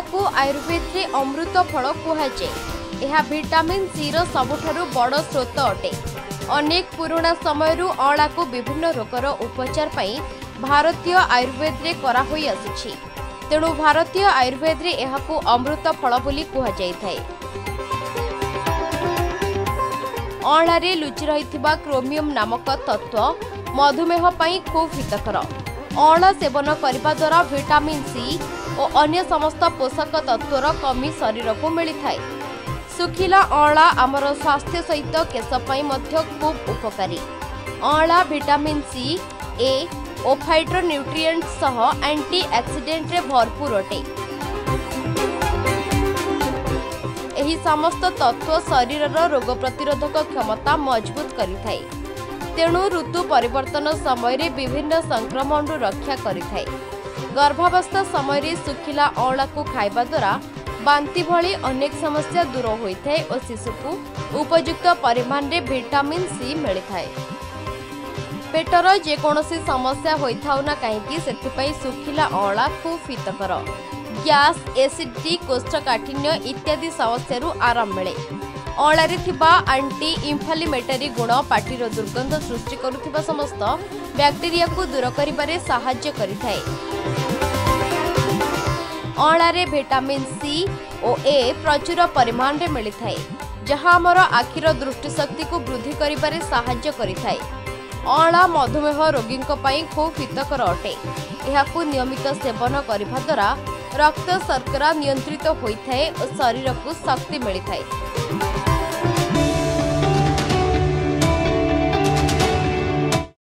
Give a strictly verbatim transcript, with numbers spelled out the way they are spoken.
को आयुर्वेद रे अमृत फल कुहाजे। यह विटामिन सी रो सबुठारु बड़ स्रोत अटे। अनेक पुराना समय अला को विभिन्न रोगर उपचार पई भारतीय आयुर्वेद रे करा होई आसुछि। तेणु भारतीय आयुर्वेद रे एहाकू अमृत फल बोली कुहा जाय थाए। अला रे लुचि रहिथिबा क्रोमियम नामक तत्व मधुमेह पई खूब हितकर। अला सेवन करने द्वारा विटामिन सी और अन्य समस्त पोषक तत्वर कमी शरीर को मिली थाए। सुखिला अला आमर स्वास्थ्य सहित केश पई मध्य खूब उपकारी। अला विटामिन सी ए और फाइटोन्यूट्रिएंट्स सह एंटी ऑक्सीडेंट रे भरपूर अटे। एही समस्त तत्व शरीर रोग प्रतिरोधक क्षमता मजबूत करिथाए। तेणु ऋतु परिवर्तन समय रे विभिन्न संक्रमण रक्षा करिथाए। गर्भावस्था समय सुखिला अला को खाइबा द्वारा बांति भली अनेक समस्या दूर होइथाए और शिशु को उपयुक्त परिमाण रे विटामिन सी मिलिथाए। पेटर जेकोसी समस्या होइथाउ ना कहीं से सुखिला अला खूब हितकर। गैस, एसिडिटी, कोष्ठकाठिन्य इत्यादि समस्या आराम मिले। अलारे थिबा एंटी इन्फ्लेमेटरी गुण पाटीर दुर्गंध सृष्टि करुथिबा समस्त बैक्टेरिया को दूर करिबारे सहाय्य करिथाए। अलारे विटामिन सी और ए प्रचुर परिमाण रे मिलिथाए, जहां हमर आखिर दृष्टिशक्ति को वृद्धि करिबारे सहाय्य करिथाए। अला मधुमेह रोगी खूब हितकर अटे। यहाकू नियमित सेवन करने द्वारा रक्त शर्करा नियंत्रित होइथाए और शरीर को शक्ति मिलिथाए।